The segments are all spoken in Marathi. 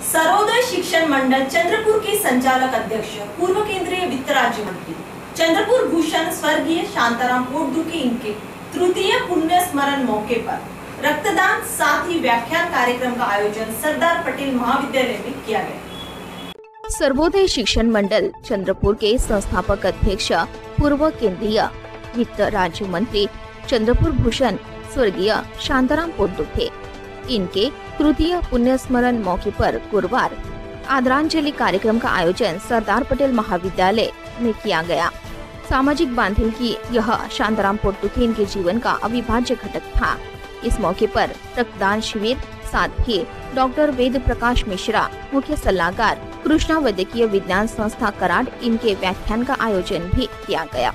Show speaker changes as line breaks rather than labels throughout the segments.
सर्वोदय शिक्षण मंडल चंद्रपुर के संचालक अध्यक्ष पूर्व केंद्रीय वित्त राज्य मंत्री चंद्रपुर भूषण स्वर्गीय शांताराम पोटदुखे इनके तृतीय पुण्य स्मरण मौके पर रक्तदान साथ ही व्याख्यान कार्यक्रम का आयोजन सरदार पटेल महाविद्यालय में किया गया।
सर्वोदय शिक्षण मंडल चंद्रपुर के संस्थापक अध्यक्ष पूर्व केंद्रीय वित्त राज्य मंत्री चंद्रपुर भूषण स्वर्गीय शांताराम पोटदुखे इनके तृतीय पुण्य स्मरण मौके पर गुरुवार आदरांजलि कार्यक्रम का आयोजन सरदार पटेल महाविद्यालय में किया गया। सामाजिक बांधिल की यह शांताराम पोटदुखे इनके जीवन का अविभाज्य घटक था। इस मौके पर रक्तदान शिविर, साथ ही डॉक्टर वेद प्रकाश मिश्रा, मुख्य सलाहकार कृष्णा वैद्यकीय विज्ञान संस्था कराड इनके व्याख्यान का आयोजन भी किया गया।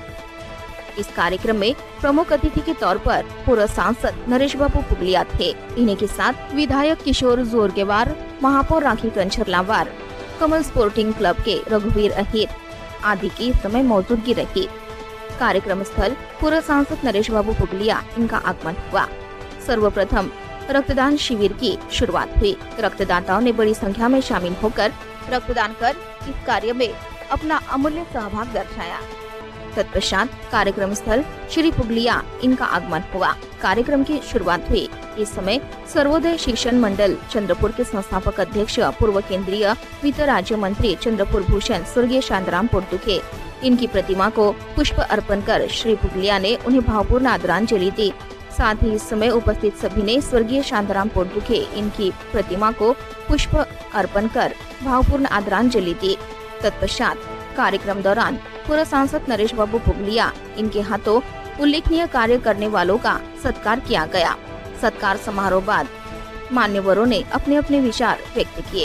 इस कार्यक्रम में प्रमुख अतिथि के तौर पर पूर्व सांसद नरेश बाबू पुगलिया थे। इन्हीं के साथ विधायक किशोर जोरगेवार, महापौर राखी कंचरलावार, कमल स्पोर्टिंग क्लब के रघुवीर अहिर आदि की समय मौजूदगी रही। कार्यक्रम स्थल पूर्व सांसद नरेश बाबू पुगलिया इनका आगमन हुआ। सर्वप्रथम रक्तदान शिविर की शुरुआत हुई। रक्तदाताओं ने बड़ी संख्या में शामिल होकर रक्तदान कर इस कार्य में अपना अमूल्य सहभाग दर्शाया। तत्पश्चात कार्यक्रम स्थल श्री पुगलिया इनका आगमन हुआ। कार्यक्रम की शुरुआत हुई। इस समय सर्वोदय शिक्षण मंडल चंद्रपुर के संस्थापक अध्यक्ष पूर्व केंद्रीय वित्त राज्य मंत्री चंद्रपुर भूषण स्वर्गीय शांताराम पोटदुखे इनकी प्रतिमा को पुष्प अर्पण कर श्री पुगलिया ने उन्हें भावपूर्ण आदरांजलि दी। साथ ही इस समय उपस्थित सभी ने स्वर्गीय शांताराम पोटदुखे इनकी प्रतिमा को पुष्प अर्पण कर भावपूर्ण आदरांजलि दी। तत्पश्चात कार्यक्रम दौरान पूर्व सांसद नरेश बाबू पुगलिया इनके हाथों उल्लेखनीय कार्य करने वालों का सत्कार किया गया। सत्कार समारोह बाद मान्यवरों ने अपने अपने विचार व्यक्त किए।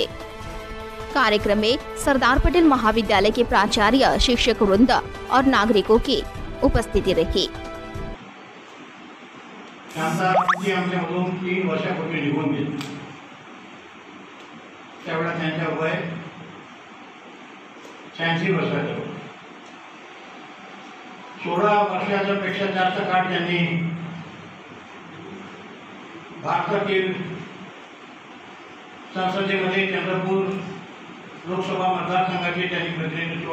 कार्यक्रम में सरदार पटेल महाविद्यालय के प्राचार्य, शिक्षक वृंद और नागरिकों की उपस्थिति रही।
शांतारामजी आमच्यामधून 3 वर्षापूर्वी निघून गेले। त्यावेळेला त्यांच्या वय 86 वर्षाचे होते। 16 वर्षाच्या पेक्षा जास्त काळ त्यांनी भारतातील संसदेमध्ये चंद्रपूर लोकसभा मतदारसंघाचे त्यांनी प्रतिनिधित्व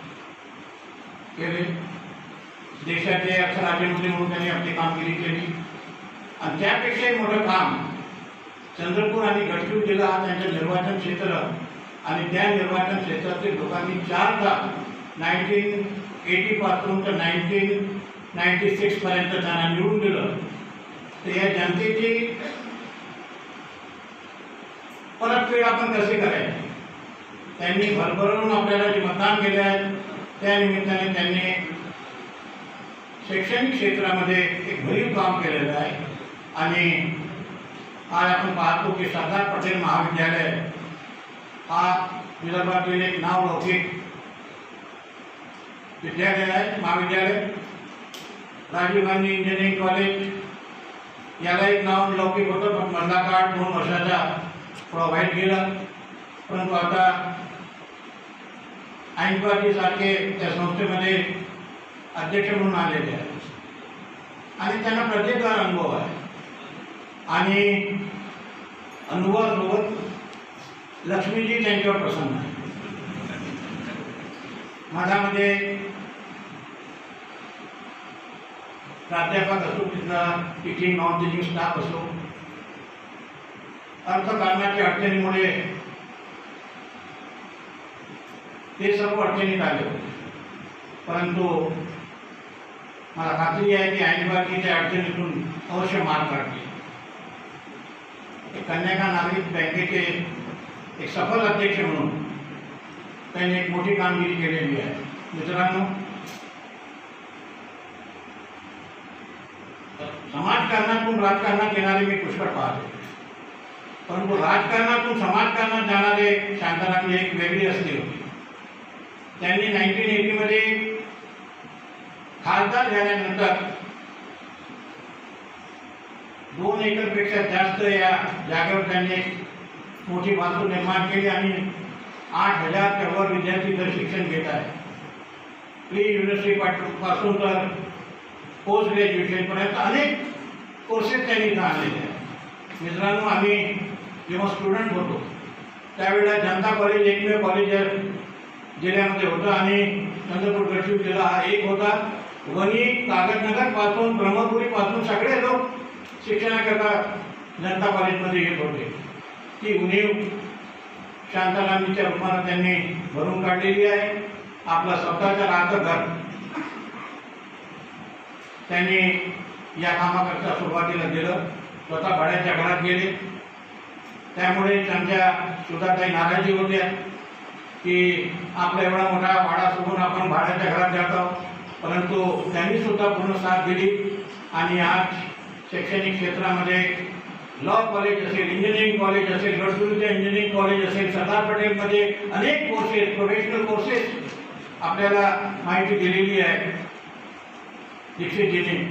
केले। देशाचे अर्थ राज्यमंत्री म्हणून त्यांनी आपली कामगिरी केली आणि त्यापेक्षाही मोठं काम चंद्रपूर आणि गडचिरोली जिल्हा हा त्यांचे निर्वाचन क्षेत्र आणि त्या निर्वाचन क्षेत्रातील लोकांनी 4दा 1980 पासून तर 1996 पर्यंत त्यांना निवडून दिलं। तर या जनतेची परतफेड आपण कशी करायची, त्यांनी भरभरून आपल्याला जे मतदान केले आहे त्या निमित्ताने त्यांनी शैक्षणिक क्षेत्रामध्ये एक भरीव काम केलेलं आहे। आणि आज आपण पाहतो की सरदार पटेल महाविद्यालय हा विदर्भातील एक नावलौकिक विद्यालय आहे, महाविद्यालय। राजीव गांधी इंजिनिअरिंग कॉलेज याला एक नावलौकिक होतं, पण मधला काळ 2 वर्षाचा थोडा वाईट गेला। परंतु आता ऐनपाटी सारखे त्या संस्थेमध्ये अध्यक्ष म्हणून आलेले आहेत आणि त्यांना प्रत्येकाला अनुभव आहे आणि अनुभवासोबत लक्ष्मीजी त्यांच्यावर प्रसन्न आहे। मधामध्ये प्राध्यापक असो, तिथला टीचिंग नॉन टीचिंग स्टाफ असो, अर्थकारणाच्या अडचणीमुळे ते सर्व अडचणीत आले होते। परंतु मला खात्री आहे की ऐनबाकी त्या अडचणीतून अवश्य मार्ग काढतील। कन्या नागरिक बँकेचे एक सफल अध्यक्ष म्हणून त्यांनी एक मोठी कामगिरी केलेली आहे। मित्रांनो, समाजकारणातून राजकारणात येणारे मी पुष्कळ पाहतो, परंतु राजकारणातून समाजकारणात जाणारे शांतारामजी एक वेगळी असली होती। त्यांनी 1980 मध्ये खासदार झाल्यानंतर 2 एकरपेक्षा जास्त या जागेवर त्यांनी मोठी वास्तू निर्माण केली आणि 8000 च्या वर विद्यार्थी तर शिक्षण घेत आहेत। प्री युनिव्हर्सिटी पासून तर पोस्ट ग्रॅज्युएशन पर्यंत अनेक कोर्सेस त्यांनी इथं आणलेले आहेत। मित्रांनो, आम्ही जेव्हा स्टुडंट होतो त्यावेळेला जनता कॉलेज एकमेव कॉलेज जिल्ह्यामध्ये होतं आणि चंद्रपूर गडचिरोली जिल्हा हा एक होता. वणी कागदनगर पासून ब्रह्मपुरी पासून सगळे लोक शिक्षणाकरता जनता कॉलेजमध्ये येत होते. ती उणीव शांतारामजीच्या रूपानं त्यांनी भरून काढलेली आहे. आपलं स्वतःचं राहतं घर त्यांनी या कामाकरता सुरुवातीला दिलं. स्वतः भाड्याच्या घरात गेले. त्यामुळे त्यांच्या सुद्धा काही नाराजी होत्या की आपला एवढा मोठा भाडा सोडून आपण भाड्याच्या घरात जात आहोत. परंतु त्यांनी सुद्धा पूर्ण साथ दिली आणि आज शैक्षणिक क्षेत्रामध्ये लॉ कॉलेज असेल, इंजिनिअरिंग कॉलेज असेल, गडचिरोलीचे इंजिनिअरिंग कॉलेज असेल, सरदार पटेलमध्ये अनेक कोर्सेस, प्रोफेशनल कोर्सेस आपल्याला माहिती दिलेली आहे. दीक्षितजींनी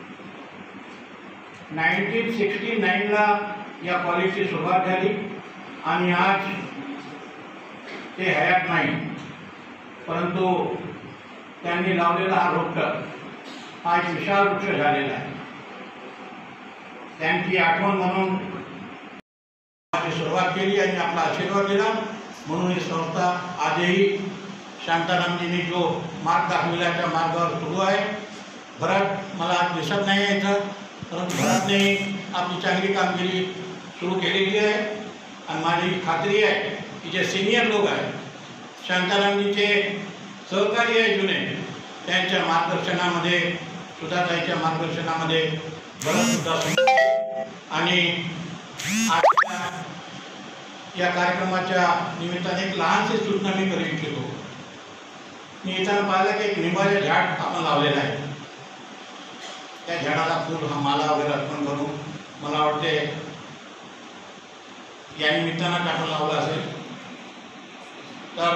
1969ला या कॉलेजची सुरुवात झाली आणि आज ते हयात नाही. परंतु त्यांनी लावलेला हा रोपट हा एक विशाल वृक्ष झालेला आहे. त्यांची आठवण म्हणून सुरुवात केली आणि आपला आशीर्वाद दिला. म्हणून ही संस्था आजही शांतारामजींनी जो मार्ग दाखविला त्या मार्गावर सुरू आहे. भरत मला आज दिसत नाही आहे इथं, परंतु भरतने आपली चांगली कामगिरी सुरू केलेली आहे आणि माझी खात्री आहे की जे सिनियर लोक आहेत, शांतारामजीचे सहकारी आहे जुने, त्यांच्या मार्गदर्शनामध्ये सुधाताईच्या मार्गदर्शनामध्ये भरतसुद्धा आणि आजच्या या कार्यक्रमाच्या निमित्ताने एक लहानशी सूचना मी करू इच्छितो. मी इथं पाहिलं की एक निंबाचे झाड आपण लावलेलं आहे. त्या झाडाला फूल हा माला वगैरे अर्पण करून मला वाटते या निमित्तानं आपण लावलं असेल तर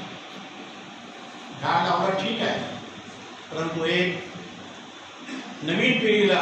झाड लावलं ठीक आहे, परंतु एक नवीन पिढीला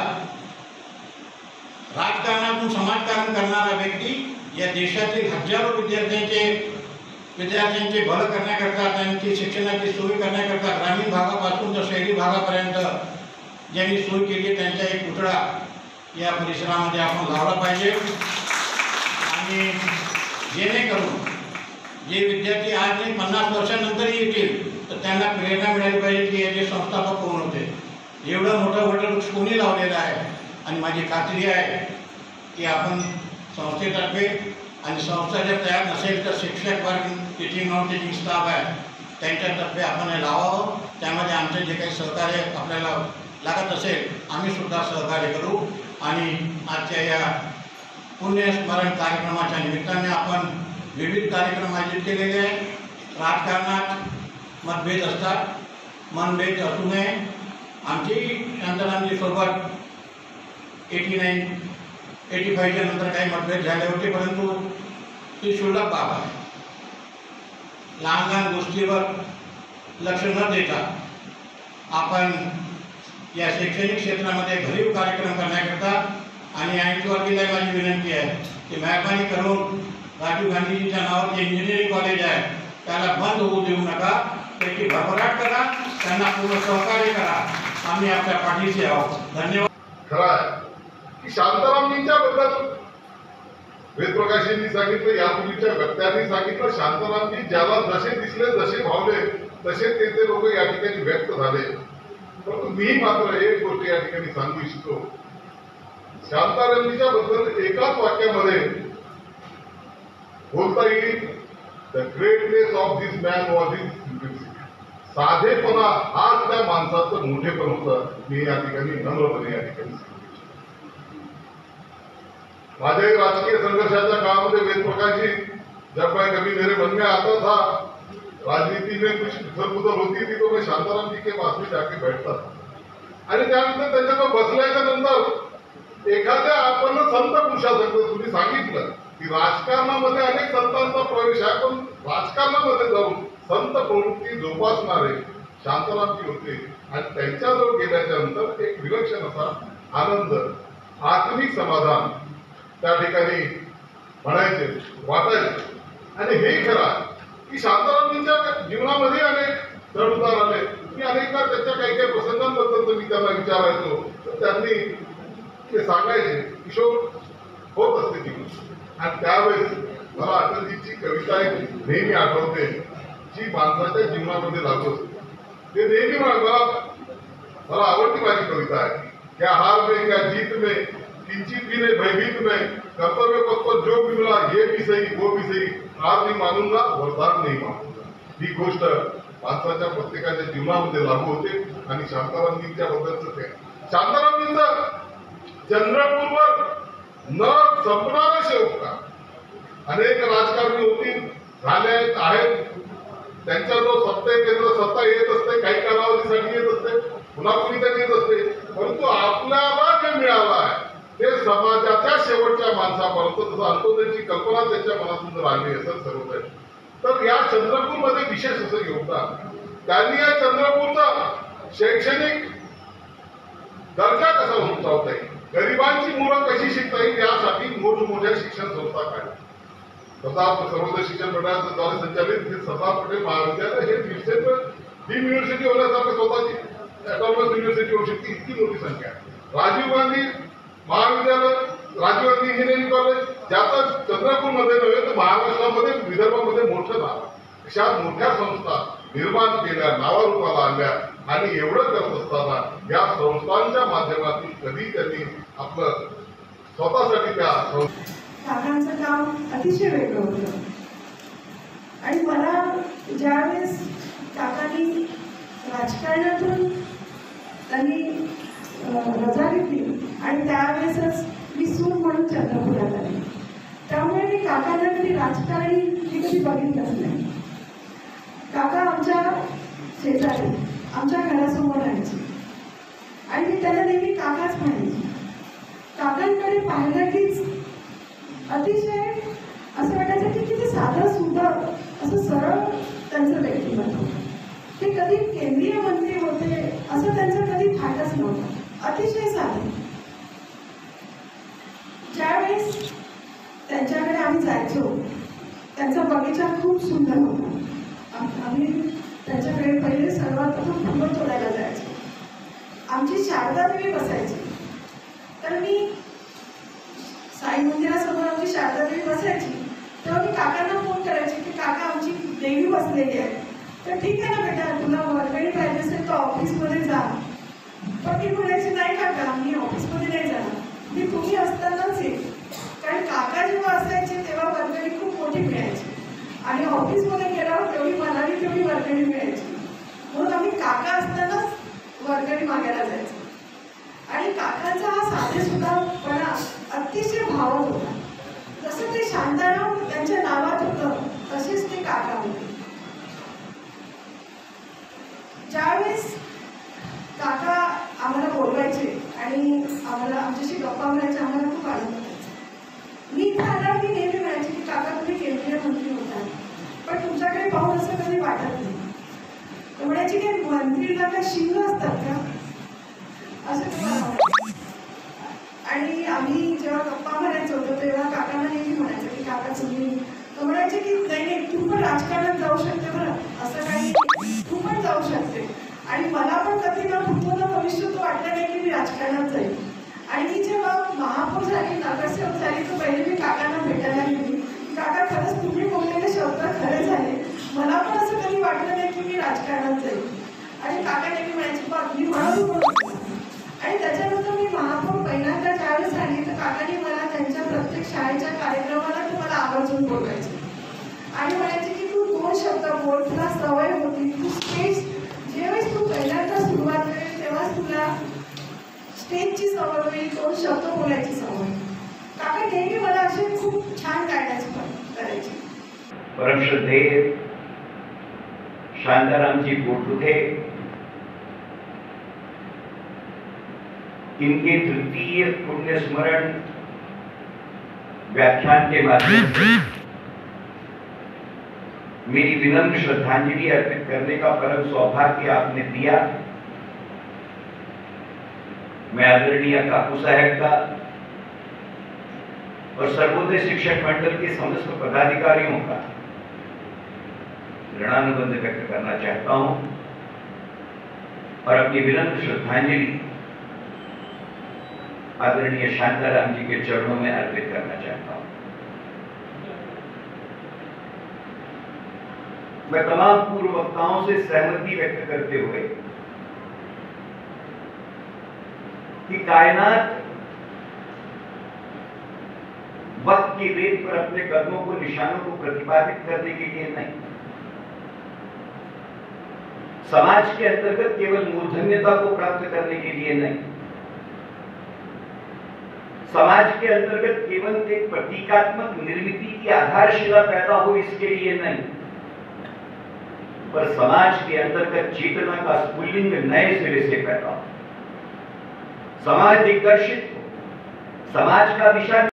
राजकारणातून समाजकारण करणारा व्यक्ती या देशातील हजारो विद्यार्थ्यांचे भलं करण्याकरता, त्यांची शिक्षणाची सोय करण्याकरता ग्रामीण भागापासून तर शहरी भागापर्यंत ज्यांनी सोय केली त्यांचा एक पुतळा या परिसरामध्ये आपण लावला पाहिजे. आणि जेणेकरून जे विद्यार्थी आज नाही 50 वर्षानंतरही येतील तर त्यांना प्रेरणा मिळाली पाहिजे की याचे संस्थापक कोण होते. एवढं मोठं वटवृक्ष कोणी लावलेलं आहे आणि माझी खात्री आहे की आपण संस्थेतर्फे आणि संस्था जर तयार नसेल तर शिक्षक वर्ग, टीचिंग नॉन टीचिंग स्टाफ आहे त्यांच्यातर्फे आपण हे लावावं. त्यामध्ये आमचे जे काही सहकार्य आपल्याला लागत असेल आम्ही सुद्धा सहकार्य करू. आणि आजच्या या पुण्यस्मरण कार्यक्रमाच्या निमित्ताने आपण विविध कार्यक्रम आयोजित केलेले आहेत. राजकारणात मतभेद असतात, मनभेद असू नये. आमची शांतारामजी सोबत 85च्या नंतर काही मतभेद झाले होते, परंतु ती क्षुल्लक बाब आहे. लहान लहान गोष्टीवर लक्ष न देता आपण या शैक्षणिक क्षेत्रामध्ये भरीव कार्यक्रम करण्याकरता आणि आयटीवरतीला माझी विनंती आहे की मेहरबानी करून राजीव गांधीजीच्या नावावर जे इंजिनिअरिंग कॉलेज आहे त्याला बंद होऊ देऊ नका. त्याची भरभराट करा, त्यांना पूर्ण सहकार्य करा. आम्ही आपल्या पाठीशी आहोत. धन्यवाद.
खरं आहे की शांतारामजींच्या बद्दल वेदप्रकाशांनी सांगितलं, यापूर्वीच्या वक्त्यांनी सांगितलं, शांतारामजी ज्याला जसे दिसले, जसे भावले तसे ते लोक या ठिकाणी व्यक्त झाले. परंतु मी मात्र एक गोष्ट या ठिकाणी सांगू इच्छितो. शांतारामजीच्या बद्दल एकाच वाक्यामध्ये बोलता येईल, the greatness of this man was his simplicity. साधेपणा हाच त्या माणसाचं मोठेपण होतं. मी या ठिकाणी नम्रपणे या ठिकाणी माझ्या राजकीय संघर्षाच्या काळामध्ये वेदप्रकाशजी जब मैं कभी मेरे मन में आता था राजनीति में कुछ उथल-पुथल होती थी तो मैं शांताराम जी के पास में जाके बैठता था आणि त्यानंतर त्यांच्याकडे बसल्याच्या नंतर एखाद्या आपण संत पुरुषासारखं तुम्ही सांगितलं की राजकारणामध्ये अनेक संतांचा प्रवेश आहे, पण राजकारणामध्ये जाऊन संत प्रवृत्ती जोपासणारे शांतारामजी होते आणि त्यांच्याजवळ गेल्याच्या नंतर एक विलक्षण असा आनंद, आत्मिक समाधान त्या ठिकाणी म्हणायचे, वाटायचे. आणि हे खरं की शांतारामजींच्या जीवनामध्ये अनेक चढ-उतार आले. मी अनेकदा त्याच्या काही काही प्रसंगांबद्दल मी त्यांना विचारायचो तर त्यांनी ते सांगायचे, किशोर होत असते ती. आणि त्यावेळेस मला अटलजीची कविता एक नेहमी आठवते, जी माणसाच्या जीवनामध्ये लागू असते. ते नेहमी मला आवडती माझी कविता आहे. क्या हार में क्या जीत में किंचित भी नहीं भयभीत में कर्तव्य पथ पर जो भी मिला ये भी सही वो भी सही, हार नहीं मानूंगा वरदान नहीं मानूंगा. ही गोष्ट माणसाच्या प्रत्येकाच्या जीवनामध्ये लागू होते. आणि शांतारामजींच्या बद्दलच ते शांतारामजींचं चंद्रपूरवर न संपणारा शेवका. अनेक राजकारणी होती, झाले आहेत, त्यांच्या जो सत्ता येत असते, काही कालावधीसाठी येत असते, पुन्हा कुणीतरी येत असते, परंतु आपल्याला जे मिळालं आहे ते समाजाच्या शेवटच्या माणसापर्यंत, जसं अंत्योदयाची कल्पना त्यांच्या मनातून जर आली असेल सर्वत्र, तर या चंद्रपूरमध्ये विशेष असं योगदान. त्यांनी या चंद्रपूरचा शैक्षणिक दर्जा कसा उंचावता येईल, गरिबांची मुलं कशी शिकता येईल, यासाठी मोठमोठ्या शिक्षण संस्था काढल्या. सरदार सर्वोदय शिक्षण मंडळाच्या द्वारे संचालित हे सरदार पटेल महाविद्यालय हे डीम युनिव्हर्सिटी होण्यासारखं स्वतःची ऑटोनॉमस युनिव्हर्सिटी होऊ शकते, इतकी मोठी संख्या आहे. राजीव गांधी महाविद्यालय, राजीव गांधी इंजिनिअरिंग कॉलेज, ज्याचं चंद्रपूरमध्ये नव्हे तर महाराष्ट्रामध्ये विदर्भामध्ये मोठं नाव. अशा मोठ्या संस्था निर्माण केल्या, नावारूपाला आणल्या. आणि एवढं करत असताना या संस्थांच्या माध्यमातून कधी त्यांनी आपलं स्वतःसाठी त्या
काकांचं काम अतिशय वेगळं होतं. आणि मला ज्यावेळेस काकांनी राजकारणातून त्यांनी रजा घेतली आणि त्यावेळेसच मी सून म्हणून चंद्रपुरात आली, त्यामुळे मी काकांना कधी राजकारणी हे कधी बघितलंच नाही. काका आमच्या शेजारी आमच्या घरासमोर राहायचे आणि मी त्यांना नेहमी काकाच म्हणायची. काकांकडे पाहिलं कीच अतिशय असं वाटायचं की किती साधं सुंदर असं सरळ त्यांचं व्यक्तिमत्व. ते कधी केंद्रीय मंत्री होते असं त्यांचं कधी थाटच नव्हतं, अतिशय साधे. ज्यावेळेस त्यांच्याकडे आम्ही जायचो, त्यांचा बगीचा खूप सुंदर होता. आम्ही त्यांच्याकडे पहिले सर्वात प्रथम फुलं तोडायला जायचो. आमची शारदा देवी बसायची, तर मी साई मंदिरासमोर आमची शारदा देवी बसायची, तेव्हा मी काकांना फोन करायचे की काका आमची देवी बसलेली आहे, तर ठीक आहे ना बेटा, तुला वर्गणी पाहिजे असेल तर ऑफिसमध्ये जा. पण मी म्हणायची नाही काका, मी ऑफिसमध्ये नाही जाणार, मी तुम्ही असतानाच येईल. कारण काका जेव्हा असायचे तेव्हा वर्गणी खूप मोठी मिळायची आणि ऑफिसमध्ये गेल्यावर तेवढी मनाली तेवढी वर्गणी मिळायची. म्हणून आम्ही काका असतानाच वर्गणी मागायला जायचो. आणि काकांचा हा साधेसुद्धापणा अतिशय भावत होता. जसं ते शांताराम त्यांच्या नावात होतं तसेच ते काका होते. ज्यावेळेस काका आम्हाला बोलवायचे आणि आम्हाला आमच्याशी गप्पा मारायचे, आम्हाला खूप आनंद होता. मी इथं आल्यावर मी नेहमी म्हणायचे की काका तुम्ही केंद्रीय मंत्री होता, पण तुमच्याकडे पाहून असं कधी वाटत नाही. तर म्हणायचे की मंत्रीला काय शिंग असतात का असं तुम्हाला. आणि आम्ही जेव्हा गप्पा मारायचो होतो तेव्हा काकांना नेहमी म्हणायचं की काका तुम्ही, तर म्हणायचे की नाही तू पण राजकारणात जाऊ शकते बरं, असं काही तू पण जाऊ शकते. आणि मला पण कधी ना भूतो ना भविष्य तो वाटलं नाही की मी राजकारणात जाईल. आणि मी जेव्हा महापौर झाली, नगरसेवक झाली, तर पहिले मी काकांना भेटायला गेली. काका खरंच तुम्ही बोललेले शब्द खरे झाले, मला पण असं कधी वाटलं नाही की मी राजकारणात जाईल. आणि काका नेहमी म्हणायचे बघ मी म्हणून. आणि त्याच्यानंतर मी महापौर पहिल्यांदा ज्यावेळेस झाली तर काकांनी मला त्यांच्या प्रत्येक शाळेच्या कार्यक्रमाला तुम्हाला आवर्जून बोलवायचे आणि म्हणायचे की तू 2 शब्द बोल, तुला सवय होती, तू स्टेज ज्यावेळेस तू पहिल्यांदा सुरुवात करेल तेव्हाच तुला स्टेजची सवय होईल, 2 शब्द बोलायची सवय. काका नेहमी मला असे खूप छान गायडायचे करायचे.
परमश्रद्धेय शांतारामजी पोटदुखे, इनके तृतीय पुण्य स्मरण व्याख्यान के माध्यम से मेरी विनम्र श्रद्धांजलि अर्पित करने का परम सौभाग्य आपने दिया. मैं आदरणीय काकू साहब का और सर्वोदय शिक्षक मंडल के समस्त पदाधिकारियों का ऋणानुबंध व्यक्त करना चाहता हूं और अपनी विनम्र श्रद्धांजलि आदरणीय शांताराम जी के चरणों में अर्पित करना चाहता हूं. मैं तमाम पूर्व वक्ताओं से सहमति व्यक्त करते हुए कि कायनात वक्त की रेत पर अपने कदमों को, निशानों को प्रतिपादित करने के लिए नहीं, समाज के अंतर्गत केवल मूर्धन्यता को प्राप्त करने के लिए नहीं, समाज के अंतर्गत केवल एक प्रतीकात्मक निर्मित की आधारशिला पैदा हो इसके लिए नहीं, पर समाज के अंतर्गत चेतना का स्फुल्लिंग नए सिरे से पैदा हो, समाज दिग्दर्शित हो, समाज का दिशा